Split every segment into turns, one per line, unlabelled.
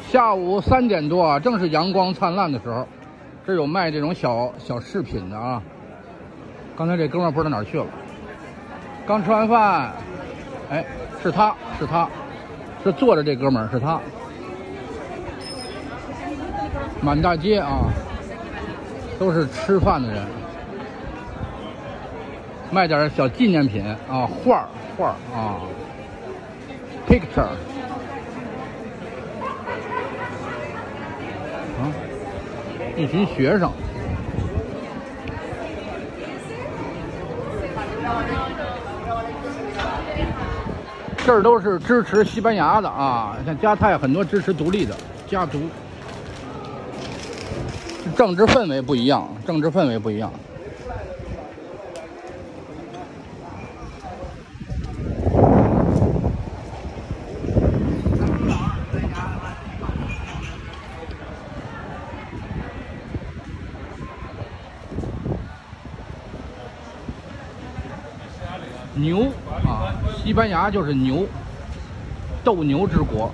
下午3点多啊，正是阳光灿烂的时候。这有卖这种小饰品的啊。刚才这哥们儿不知道哪儿去了，刚吃完饭，哎，是他，是坐着这哥们儿是他。满大街啊，都是吃饭的人，卖点小纪念品啊，画啊 ，picture。啊，一群学生，这儿都是支持西班牙的啊，像加泰很多支持独立的家族，政治氛围不一样，牛啊，西班牙就是牛，斗牛之国。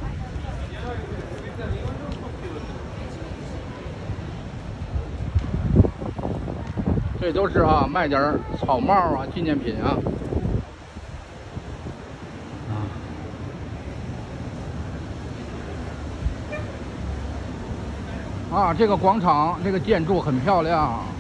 这都是啊，卖点草帽啊、纪念品啊。啊，这个广场，这个建筑很漂亮。